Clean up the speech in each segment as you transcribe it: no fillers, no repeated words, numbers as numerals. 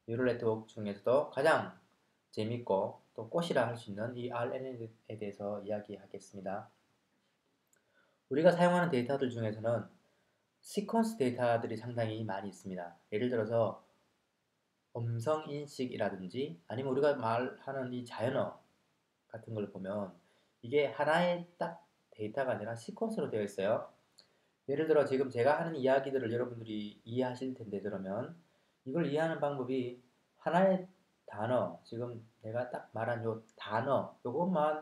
뉴럴 네트워크 중에서도 가장 재밌고 또 꽃이라 할 수 있는 이 RNN에 대해서 이야기하겠습니다. 우리가 사용하는 데이터들 중에서는 시퀀스 데이터들이 상당히 많이 있습니다. 예를 들어서 음성 인식이라든지 아니면 우리가 말하는 이 자연어 같은 걸 보면 이게 하나의 딱 데이터가 아니라 시퀀스로 되어 있어요. 예를 들어 지금 제가 하는 이야기들을 여러분들이 이해하실 텐데, 그러면 이걸 이해하는 방법이 하나의 단어, 지금 내가 딱 말한 요 단어 요것만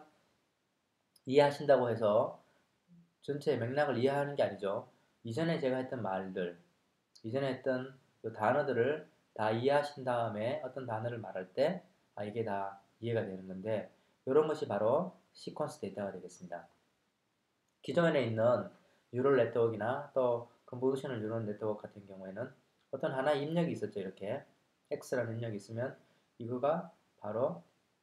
이해하신다고 해서 전체 맥락을 이해하는 게 아니죠. 이전에 제가 했던 말들, 이전에 했던 요 단어들을 다 이해하신 다음에 어떤 단어를 말할 때 이게 다 이해가 되는 건데, 이런 것이 바로 시퀀스 데이터가 되겠습니다. 기존에 있는 뉴럴 네트워크나 또 컨볼루셔널 뉴럴 네트워크 같은 경우에는 어떤 하나의 입력이 있었죠. 이렇게 X라는 입력이 있으면 이거가 바로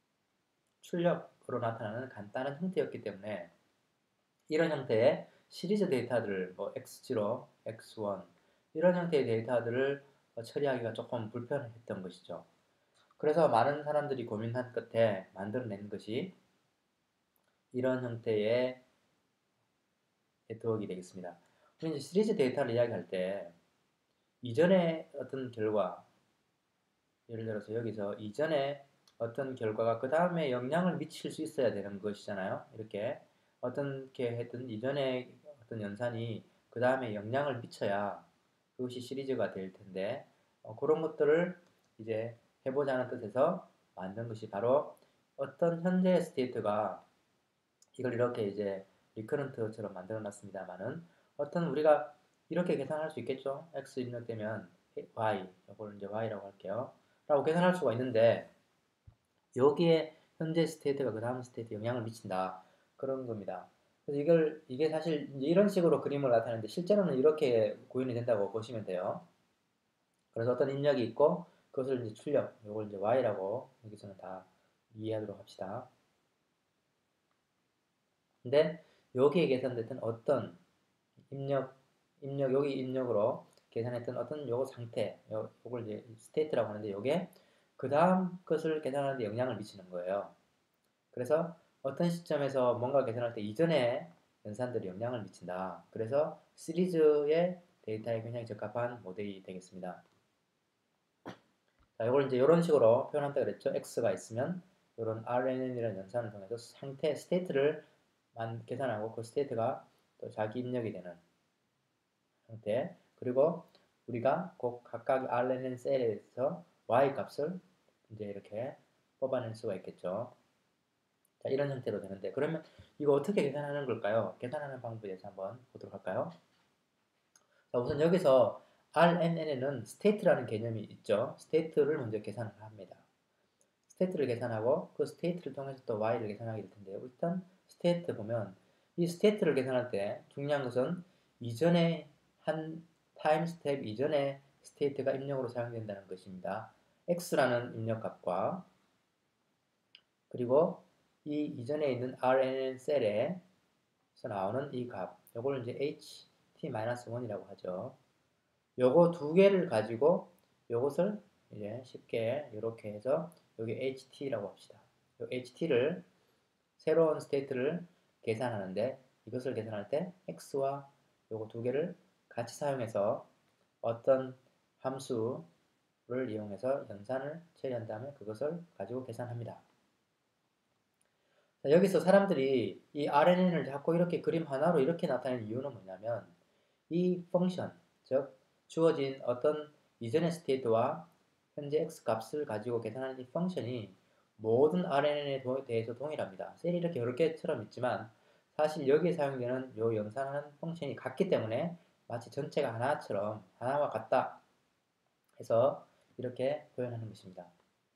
출력으로 나타나는 간단한 형태였기 때문에 이런 형태의 시리즈 데이터들을 뭐 X0, X1 이런 형태의 데이터들을 처리하기가 조금 불편했던 것이죠. 그래서 많은 사람들이 고민한 끝에 만들어낸 것이 이런 형태의 네트워크가 되겠습니다. 우리 이제 시리즈 데이터를 이야기할 때 이전에 어떤 결과, 예를 들어서 여기서 이전에 어떤 결과가 그 다음에 영향을 미칠 수 있어야 되는 것이잖아요. 이렇게 어떻게 했든 이전에 어떤 연산이 그 다음에 영향을 미쳐야 그것이 시리즈가 될 텐데, 그런 것들을 이제 해보자는 뜻에서 만든 것이 바로 어떤 현재 스테이트가 이걸 이렇게 이제 리커런트처럼 만들어 놨습니다만은 어떤 우리가 이렇게 계산할 수 있겠죠. x 입력되면 y, 이걸 이제 y라고 할게요. 라고 계산할 수가 있는데 여기에 현재 스테이트가 그 다음 스테이트에 영향을 미친다. 그런 겁니다. 그래서 이게 사실 이제 이런 식으로 그림을 나타내는데 실제로는 이렇게 구현이 된다고 보시면 돼요. 그래서 어떤 입력이 있고 그것을 이제 출력, 이걸 이제 y라고 여기서는 다 이해하도록 합시다. 근데 여기에 계산됐던 어떤 여기 입력으로 계산했던 어떤 요거 상태, 요걸 이제 스테이트라고 하는데 요게 그 다음 것을 계산하는데 영향을 미치는 거예요. 그래서 어떤 시점에서 뭔가 계산할 때 이전에 연산들이 영향을 미친다. 그래서 시리즈의 데이터에 굉장히 적합한 모델이 되겠습니다. 자, 이걸 이제 이런 식으로 표현한다 그랬죠. X가 있으면 이런 RNN이라는 연산을 통해서 상태, 스테이트를 계산하고 그 스테이트가 또 자기 입력이 되는 형태. 그리고 우리가 꼭 각각 RNN 셀에서 Y 값을 이제 이렇게 뽑아낼 수가 있겠죠. 자, 이런 형태로 되는데, 그러면 이거 어떻게 계산하는 걸까요? 계산하는 방법에 대해서 한번 보도록 할까요? 자, 우선 여기서 RNN에는 스테이트라는 개념이 있죠. 스테이트를 먼저 계산을 합니다. 스테이트를 계산하고 그 스테이트를 통해서 또 y를 계산하게 될 텐데요. 일단 스테이트 보면 이 스테이트를 계산할 때 중요한 것은 이전에 한 타임 스텝 이전에 스테이트가 입력으로 사용된다는 것입니다. x라는 입력값과 그리고 이 이전에 있는 rnn 셀에서 나오는 이 값, 요걸 이제 ht-1이라고 하죠. 요거 두 개를 가지고 요것을 이제 쉽게 이렇게 해서 여기 ht라고 합시다. 요 ht를 새로운 스테이트를 계산하는데 이것을 계산할 때 x와 요거 두 개를 같이 사용해서 어떤 함수를 이용해서 연산을 처리한 다음에 그것을 가지고 계산합니다. 자, 여기서 사람들이 이 RNN을 자꾸 이렇게 그림 하나로 이렇게 나타내는 이유는 뭐냐면 이 펑션, 즉 주어진 어떤 이전의 스테이트와 현재 x 값을 가지고 계산하는 이 펑션이 모든 RNN에 대해서 동일합니다. 셀이 이렇게 여러 개처럼 있지만 사실 여기에 사용되는 이 연산하는 펑션이 같기 때문에 마치 전체가 하나처럼 하나와 같다 해서 이렇게 표현하는 것입니다.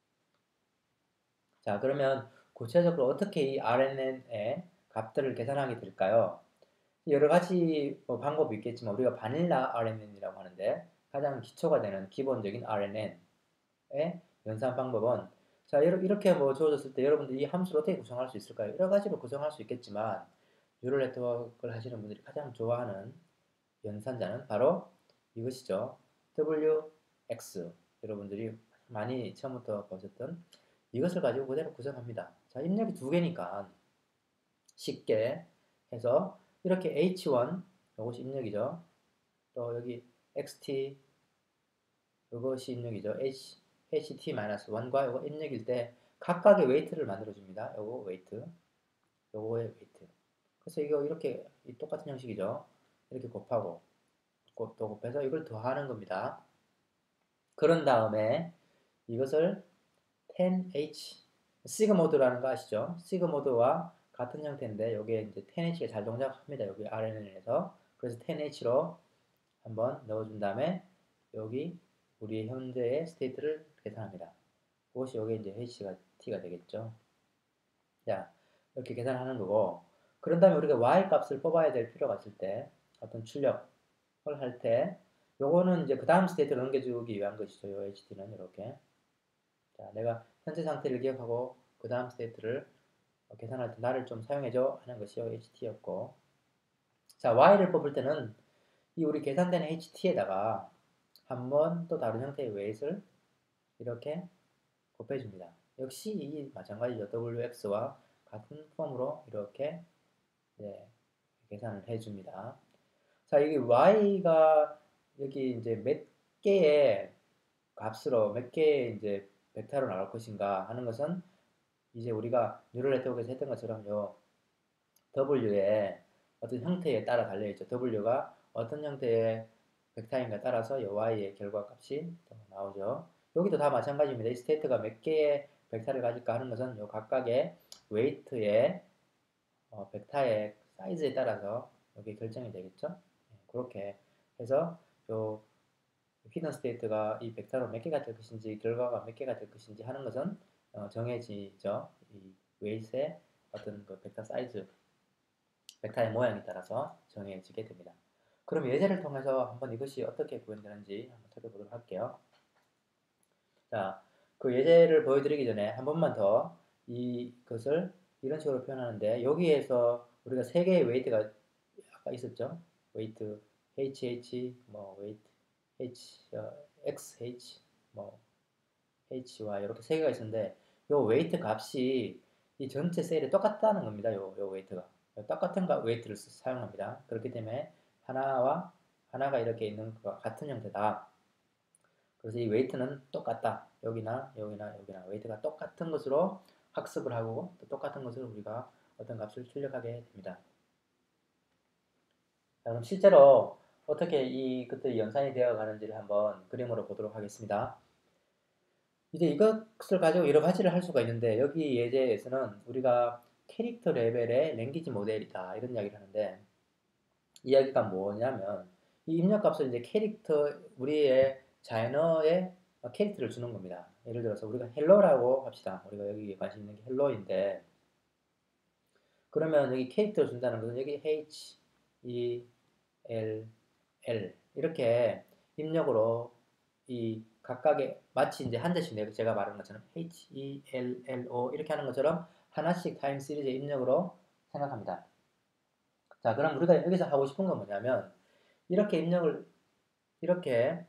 자, 그러면 구체적으로 어떻게 이 RNN의 값들을 계산하게 될까요? 여러 가지 방법이 있겠지만 우리가 바닐라 RNN이라고 하는데 가장 기초가 되는 기본적인 RNN의 연산 방법은, 자, 이렇게 뭐 주어졌을 때 여러분들 이 함수를 어떻게 구성할 수 있을까요? 여러 가지로 구성할 수 있겠지만 뉴럴 네트워크를 하시는 분들이 가장 좋아하는 연산자는 바로 이것이죠. WX. 여러분들이 많이 처음부터 보셨던 이것을 가지고 그대로 구성합니다. 자, 입력이 두 개니까 쉽게 해서 이렇게 H1 이것이 입력이죠. 또 여기 XT 이것이 입력이죠. HT-1과 이거 입력일 때 각각의 웨이트를 만들어 줍니다. 요거 웨이트, 요거의 웨이트. 그래서 이거 이렇게 똑같은 형식이죠. 이렇게 곱하고 또 곱해서 이걸 더하는 겁니다. 그런 다음에 이것을 10H 시그모드라는 거 아시죠? 시그모드와 같은 형태인데 여기에 이제 10H가 잘 동작합니다. 여기 RNN에서 그래서 10H로 한번 넣어준 다음에 여기 우리의 현재의 스테이트를 계산합니다. 그것이 여기 이제 H가 T가 되겠죠. 자, 이렇게 계산하는 거고 그런 다음에 우리가 Y 값을 뽑아야 될 필요가 있을 때 어떤 출력을 할 때 요거는 이제 그 다음 스테이트를 넘겨주기 위한 것이죠. 요 HT는 이렇게 자, 내가 현재 상태를 기억하고 그 다음 스테이트를 계산할 때 나를 좀 사용해줘 하는 것이 HT였고 자, Y를 뽑을 때는 이 우리 계산된 HT에다가 한번 또 다른 형태의 웨이트를 이렇게 곱해줍니다. 역시 이 마찬가지죠. WX와 같은 폼으로 이렇게 계산을 해줍니다. 자, 여기 Y가 여기 이제 몇 개의 값으로 몇 개의 이제 벡터로 나올 것인가 하는 것은 이제 우리가 뉴럴 네트워크에서 했던 것처럼 요 W의 어떤 형태에 따라 달려있죠. W가 어떤 형태의 벡터인가 따라서 요 Y의 결과값이 나오죠. 여기도 다 마찬가지입니다. 이 스테이트가 몇 개의 벡터를 가질까 하는 것은 요 각각의 웨이트의 벡터의 사이즈에 따라서 여기 결정이 되겠죠. 그렇게 해서 요 히든 스테이트가 이 벡터로 몇 개가 될 것인지 결과가 몇 개가 될 것인지 하는 것은 정해지죠. 이 웨이트의 어떤 그 벡터 사이즈, 벡터의 모양에 따라서 정해지게 됩니다. 그럼 예제를 통해서 한번 이것이 어떻게 구현되는지 한번 살펴보도록 할게요. 자, 그 예제를 보여드리기 전에 한 번만 더 이것을 이런 식으로 표현하는데 여기에서 우리가 세 개의 웨이트가 아까 있었죠? 웨이트 HH, 뭐 웨이트 XH, 뭐 HY 이렇게 세 개가 있었는데 요 웨이트 값이 이 전체 셀에 똑같다는 겁니다. 요 웨이트가 똑같은 웨이트를 사용합니다. 그렇기 때문에 하나가 이렇게 있는 것과 같은 형태다. 그래서 이 웨이트는 똑같다. 여기나 웨이트가 똑같은 것으로 학습을 하고 또 똑같은 것을 우리가 어떤 값을 출력하게 됩니다. 자, 그럼 실제로 어떻게 이것들이 연산이 되어 가는지를 한번 그림으로 보도록 하겠습니다. 이제 이것을 가지고 여러 가지를 할 수가 있는데 여기 예제에서는 우리가 캐릭터 레벨의 랭귀지 모델이다 이런 이야기를 하는데 이야기가 뭐냐면 이 입력값을 이제 캐릭터 우리의 자연어의 캐릭터를 주는 겁니다. 예를 들어서 우리가 헬로라고 합시다. 우리가 여기 관심 있는 게 헬로인데 그러면 여기 캐릭터를 준다는 것은 여기 H, E, L, L 이렇게 입력으로 이 각각의 마치 이제 한 대씩 제가 말한 것처럼 H, E, L, L, O 이렇게 하는 것처럼 하나씩 타임 시리즈의 입력으로 생각합니다. 자, 그럼 우리가 여기서 하고 싶은 건 뭐냐면 이렇게 이렇게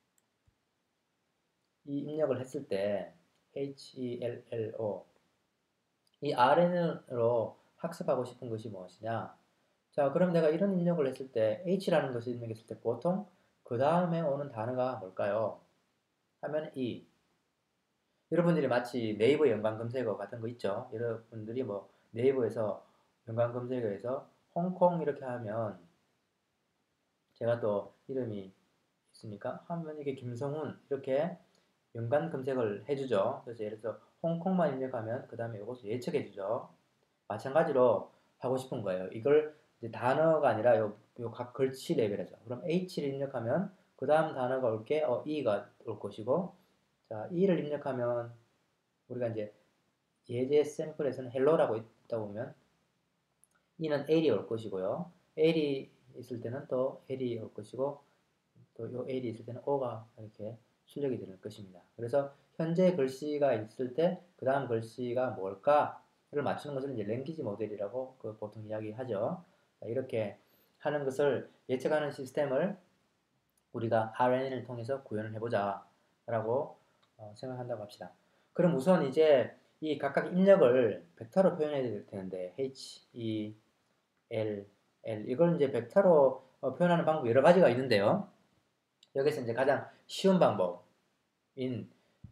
이 입력을 했을 때 H, E, L, L, O 이 RN으로 학습하고 싶은 것이 무엇이냐? 자, 그럼 내가 이런 입력을 했을 때 H라는 것을 입력했을 때 보통 그 다음에 오는 단어가 뭘까요? 하면 E. 여러분들이 마치 네이버 연관 검색어 같은 거 있죠? 여러분들이 뭐 네이버에서 연관 검색어에서 홍콩 이렇게 하면 제가 또 이름이 있으니까 하면 이게 김성훈 이렇게 연관 검색을 해주죠. 그래서 예를 들어서 홍콩만 입력하면 그 다음에 이것을 예측해주죠. 마찬가지로 하고 싶은 거예요. 이걸 이제 단어가 아니라 요 각 글씨 레벨에서 그럼 H를 입력하면 그 다음 단어가 올 게 E가 올 것이고 자 E를 입력하면 우리가 이제 예제 샘플에서는 헬로라고 있다 보면 E는 L이 올 것이고요. L이 있을 때는 또 L이 올 것이고 또 요 L이 있을 때는 O가 이렇게 출력이 되는 것입니다. 그래서 현재 글씨가 있을 때 그 다음 글씨가 뭘까를 맞추는 것을 이제 랭귀지 모델이라고 보통 이야기하죠. 이렇게 하는 것을 예측하는 시스템을 우리가 RNN을 통해서 구현을 해보자 라고 생각한다고 합시다. 그럼 우선 이제 이 각각 입력을 벡터로 표현해야 되는데 H, E, L, L 이걸 이제 벡터로 표현하는 방법이 여러 가지가 있는데요. 여기서 이제 가장 쉬운 방법인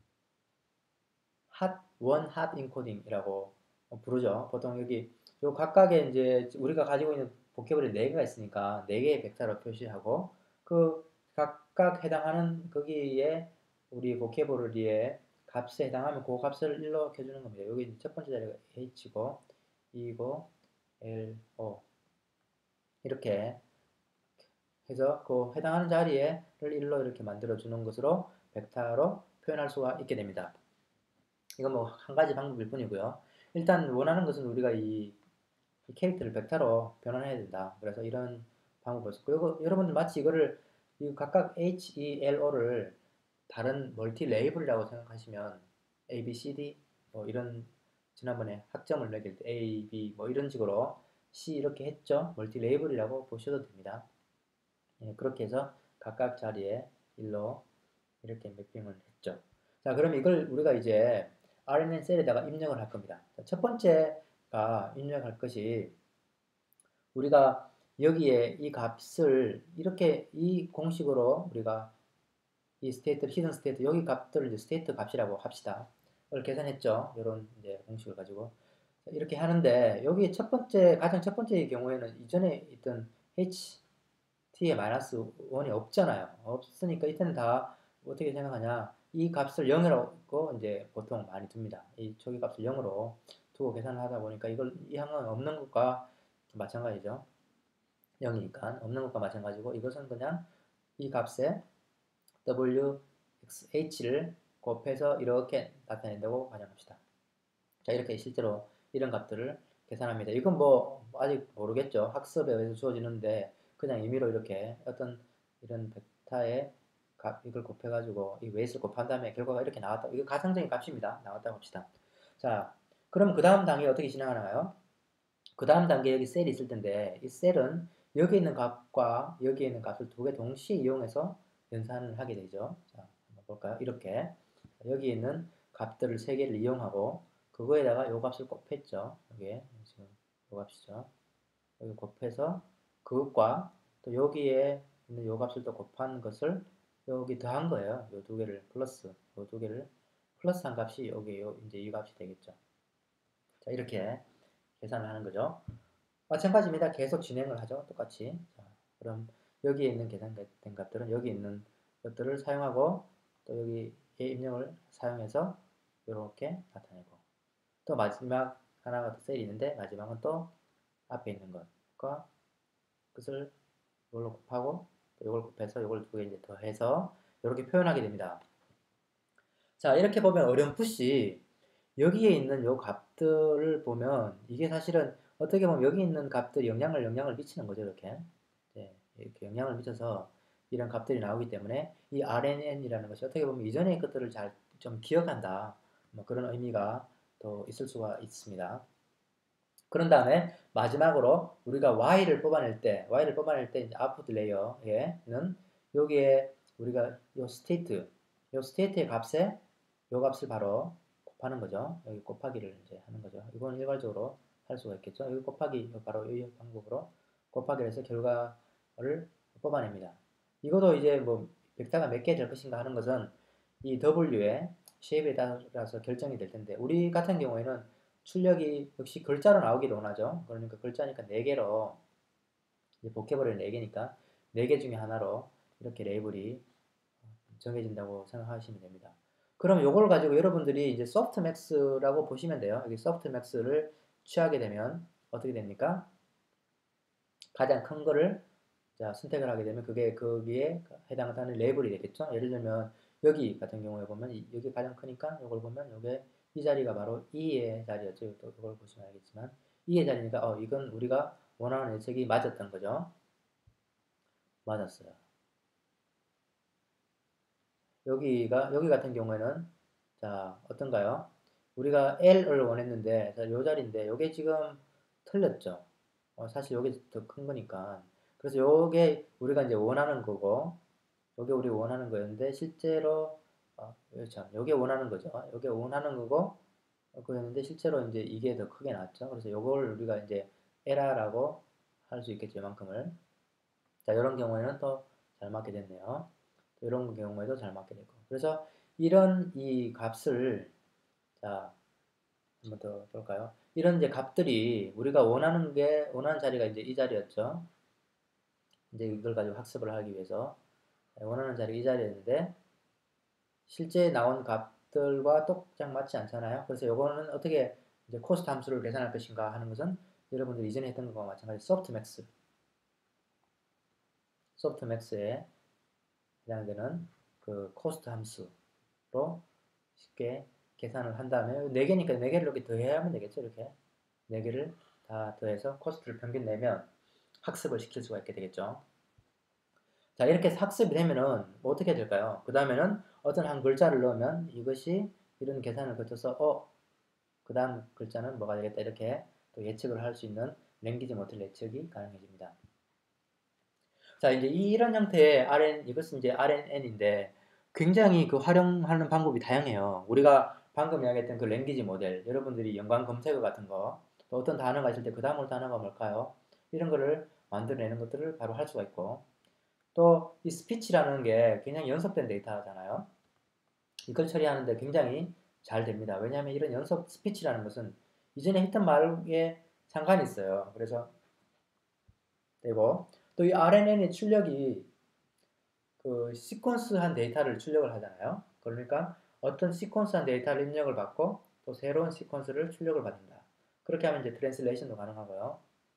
원 핫 인코딩이라고 부르죠. 보통 여기 요 각각의 이제 우리가 가지고 있는 보캐블이 4개가 있으니까 4개의 벡터로 표시하고 그 각각 해당하는 거기에 우리 보캐블리의 값에 해당하면 그 값을 일로 켜주는 겁니다. 여기 첫 번째 자리가 h고 e고 l, o 이렇게 해서 그 해당하는 자리를 일로 이렇게 만들어 주는 것으로 벡터로 표현할 수가 있게 됩니다. 이건 뭐 한 가지 방법일 뿐이고요. 일단 원하는 것은 우리가 이 캐릭터를 벡터로 변환해야 된다. 그래서 이런 방법을 썼고, 여러분들 마치 이거를 이 각각 H, E, L, O를 다른 멀티 레이블이라고 생각하시면 A, B, C, D 뭐 이런 지난번에 학점을 매길 때 A, B 뭐 이런 식으로 C 이렇게 했죠. 멀티 레이블이라고 보셔도 됩니다. 예, 그렇게 해서 각각 자리에 일로 이렇게 매핑을 했죠. 자, 그럼 이걸 우리가 이제 RNN 셀에다가 입력을 할 겁니다. 자, 첫 번째가 입력할 것이 우리가 여기에 이 값을 이렇게 이 공식으로 우리가 이 스테이트, 히든 스테이트 여기 값들을 이제 스테이트 값이라고 합시다. 이걸 계산했죠. 이런 이제 공식을 가지고 이렇게 하는데 여기 첫 번째 가장 첫 번째의 경우에는 이전에 있던 t의 마이너스 1이 없잖아요. 없으니까 이때는 다 어떻게 생각하냐? 이 값을 0이라고 이제 보통 많이 둡니다. 이 초기 값을 0으로 두고 계산을 하다 보니까 이걸 이 항은 없는 것과 마찬가지죠. 0이니까 없는 것과 마찬가지고 이것은 그냥 이 값에 wh를 곱해서 이렇게 나타낸다고 가정합시다. 자, 이렇게 실제로 이런 값들을 계산합니다. 이건 뭐 아직 모르겠죠. 학습에 의해서 주어지는데 그냥 임의로 이렇게 어떤 이런 벡터의 값 이걸 곱해가지고 이 웨이스를 곱한 다음에 결과가 이렇게 나왔다. 이거 가상적인 값입니다. 나왔다고 합시다. 자, 그럼 그 다음 단계 어떻게 진행하나요? 그 다음 단계 여기 셀이 있을 텐데 이 셀은 여기 있는 값과 여기 있는 값을 두 개 동시에 이용해서 연산을 하게 되죠. 자, 한번 볼까요? 이렇게 여기 있는 값들을 세 개를 이용하고 그거에다가 요 값을 곱했죠. 여기에 지금 요 값이죠. 여기 곱해서 그것과 또 여기에 있는 요 값을 또 곱한 것을 여기 더한 거예요. 요 두 개를 플러스 요 두 개를 플러스한 값이 여기 요 이제 이 값이 되겠죠. 자, 이렇게 계산을 하는 거죠. 마찬가지입니다. 계속 진행을 하죠. 똑같이. 자, 그럼 여기에 있는 계산된 값들은 여기 있는 것들을 사용하고 또 여기에 입력을 사용해서 이렇게 나타내고 또 마지막 하나가 더 셀이 있는데 마지막은 또 앞에 있는 것과 끝을 이걸로 곱하고 또 이걸 곱해서 이걸 두 개 이제 더해서 이렇게 표현하게 됩니다. 자, 이렇게 보면 어렴풋이 여기에 있는 요 값들을 보면 이게 사실은 어떻게 보면 여기 있는 값들이 영향을 미치는 거죠. 이렇게. 네, 이렇게 영향을 미쳐서 이런 값들이 나오기 때문에 이 RNN이라는 것이 어떻게 보면 이전의 것들을 잘 좀 기억한다. 뭐 그런 의미가 더 있을 수가 있습니다. 그런 다음에 마지막으로 우리가 y를 뽑아낼 때 이제 아웃풋 레이어에는 여기에 우리가 요 스테이트의 값에 요 값을 바로 곱하는 거죠. 여기 곱하기를 이제 하는 거죠. 이건 일괄적으로 할 수가 있겠죠. 여기 곱하기 바로 이 방법으로 곱하기를 해서 결과를 뽑아냅니다. 이것도 이제 뭐 벡터가 몇 개 될 것인가 하는 것은 이 W의 쉐입에 따라서 결정이 될 텐데 우리 같은 경우에는 출력이 역시 글자로 나오기를 원하죠. 그러니까 글자니까 4개로 보캐버리 4개니까 4개 중에 하나로 이렇게 레이블이 정해진다고 생각하시면 됩니다. 그럼 이걸 가지고 여러분들이 이제 소프트맥스라고 보시면 돼요. 여기 소프트맥스를 취하게 되면 어떻게 됩니까? 가장 큰 거를 자, 선택을 하게 되면 그게 거기에 해당하는 레이블이 되겠죠. 예를 들면 여기 같은 경우에 보면 여기 가장 크니까 이걸 보면 이게 이 자리가 바로 2의 자리였죠. 또 이걸 보시면 알겠지만 2의 자리니까 이건 우리가 원하는 예측이 맞았던 거죠. 맞았어요. 여기 같은 경우에는 자, 어떤가요? 우리가 L을 원했는데 이 자리인데 이게 지금 틀렸죠. 사실 이게 더 큰 거니까. 그래서 이게 우리가 이제 원하는 거고 이게 우리 원하는 거였는데 실제로 그렇죠. 요게 원하는 거죠. 요게 원하는 거고, 그랬는데 실제로 이제 이게 더 크게 나왔죠. 그래서 요걸 우리가 이제 에라라고 할 수 있겠죠. 이만큼을. 자, 이런 경우에는 또 잘 맞게 됐네요. 또 이런 경우에도 잘 맞게 되고. 그래서 이런 이 값을, 자, 한번 더 볼까요? 이런 이제 값들이 우리가 원하는 자리가 이제 이 자리였죠. 이제 이걸 가지고 학습을 하기 위해서 원하는 자리가 이 자리였는데 실제 나온 값들과 똑딱 맞지 않잖아요. 그래서 요거는 어떻게 이제 코스트 함수를 계산할 것인가 하는 것은 여러분들 이전에 했던 것과 마찬가지 소프트맥스에 해당되는 그 코스트 함수로 쉽게 계산을 한 다음에 4개니까 4개를 이렇게 더해야 하면 되겠죠. 이렇게 4개를 다 더해서 코스트를 평균 내면 학습을 시킬 수가 있게 되겠죠. 자, 이렇게 학습이 되면은 뭐 어떻게 될까요? 그 다음에는 어떤 한 글자를 넣으면 이것이 이런 계산을 거쳐서 그 다음 글자는 뭐가 되겠다 이렇게 또 예측을 할 수 있는 랭귀지 모델 예측이 가능해집니다. 자, 이제 이런 형태의 이것은 이제 RNN인데 굉장히 그 활용하는 방법이 다양해요. 우리가 방금 이야기했던 그 랭귀지 모델, 여러분들이 연관 검색어 같은 거, 또 어떤 단어가 있을 때 그 다음 올 단어가 뭘까요? 이런 거를 만들어내는 것들을 바로 할 수가 있고, 또 이 스피치라는 게 굉장히 연속된 데이터잖아요. 이걸 처리하는데 굉장히 잘 됩니다. 왜냐하면 이런 연속 스피치라는 것은 이전에 했던 말에 상관이 있어요. 그래서 되고 또 이 RNN의 출력이 그 시퀀스한 데이터를 출력을 하잖아요. 그러니까 어떤 시퀀스한 데이터를 입력을 받고 또 새로운 시퀀스를 출력을 받는다. 그렇게 하면 이제 트랜슬레이션도 가능하고요.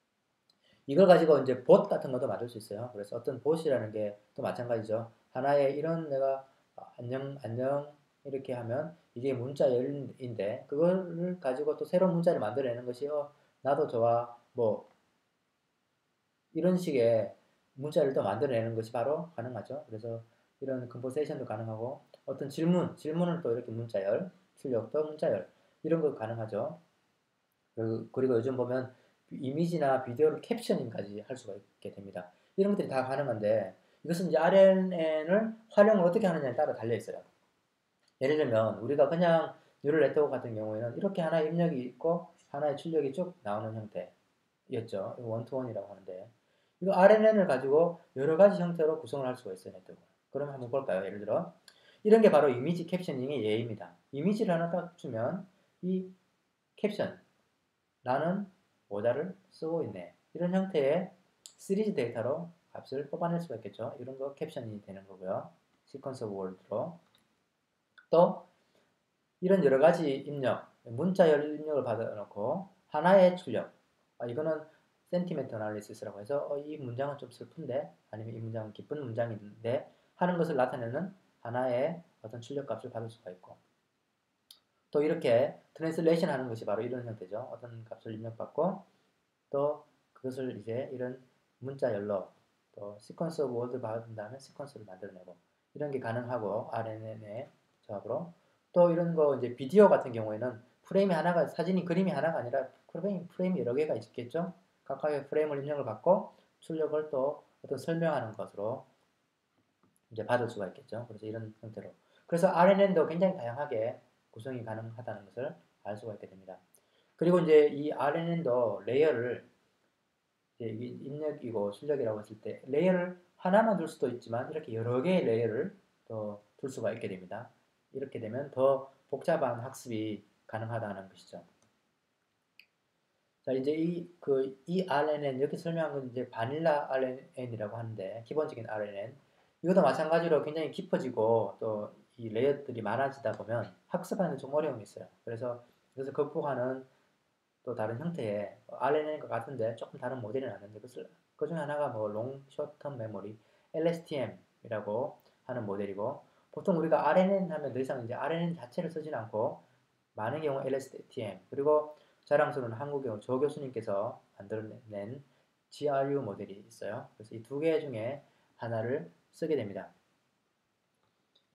이걸 가지고 이제 봇 같은 것도 만들 수 있어요. 그래서 어떤 봇이라는 게 또 마찬가지죠. 하나의 이런 내가 안녕 안녕 이렇게 하면 이게 문자열인데 그거를 가지고 또 새로운 문자를 만들어내는 것이 나도 좋아 뭐 이런 식의 문자를 또 만들어내는 것이 바로 가능하죠. 그래서 이런 컨버세이션도 가능하고 어떤 질문을 또 이렇게 문자열, 출력도 문자열 이런 거 가능하죠. 그리고 요즘 보면 이미지나 비디오를 캡셔닝까지 할 수가 있게 됩니다. 이런 것들이 다 가능한데 이것은 이제 RNN을 활용을 어떻게 하느냐에 따라 달려 있어요. 예를 들면 우리가 그냥 뉴럴 네트워크 같은 경우에는 이렇게 하나의 입력이 있고 하나의 출력이 쭉 나오는 형태였죠. 이거 원투원이라고 하는데 이거 RNN을 가지고 여러 가지 형태로 구성을 할 수가 있어요. 네트워크. 그럼 한번 볼까요? 예를 들어 이런 게 바로 이미지 캡셔닝의 예입니다. 이미지를 하나 딱 주면 이 캡션 나는 모자를 쓰고 있네. 이런 형태의 시리즈 데이터로 값을 뽑아낼 수가 있겠죠. 이런 거 캡션이 되는 거고요. 시퀀스 오브 월드로. 또 이런 여러 가지 입력, 문자열 입력을 받아놓고 하나의 출력. 이거는 센티멘트 어널리시스라고 해서 이 문장은 좀 슬픈데 아니면 이 문장은 기쁜 문장인데 하는 것을 나타내는 하나의 어떤 출력 값을 받을 수가 있고 또 이렇게 트랜슬레이션 하는 것이 바로 이런 형태죠. 어떤 값을 입력받고 또 그것을 이제 이런 문자열로 또 시퀀스 오브 워드 받은 다음에 시퀀스를 만들어내고 이런 게 가능하고 RNN의 조합으로 또 이런 거 이제 비디오 같은 경우에는 프레임이 하나가 사진이 그림이 하나가 아니라 프레임이 여러 개가 있겠죠. 각각의 프레임을 입력을 받고 출력을 또 어떤 설명하는 것으로 이제 받을 수가 있겠죠. 그래서 이런 형태로 그래서 RNN도 굉장히 다양하게 구성이 가능하다는 것을 알 수가 있게 됩니다. 그리고 이제 이 RNN도 레이어를 이제 입력이고 출력이라고 했을 때 레이어를 하나만 둘 수도 있지만 이렇게 여러 개의 레이어를 또 둘 수가 있게 됩니다. 이렇게 되면 더 복잡한 학습이 가능하다는 것이죠. 자, 이제 이 RNN, 여기 설명한 건 이제 바닐라 RNN이라고 하는데, 기본적인 RNN. 이것도 마찬가지로 굉장히 깊어지고, 또 이 레이어들이 많아지다 보면 학습하는 데 좀 어려움이 있어요. 그래서 이것을 극복하는 또 다른 형태의 RNN과 같은데 조금 다른 모델이 나왔는데, 그 중에 하나가 뭐, 롱 숏텀 메모리, LSTM이라고 하는 모델이고, 보통 우리가 RNN 하면 더 이상 이제 RNN 자체를 쓰진 않고, 많은 경우 LSTM, 그리고 자랑스러운 한국의 조 교수님께서 만들어낸 GRU 모델이 있어요. 그래서 이 두 개 중에 하나를 쓰게 됩니다.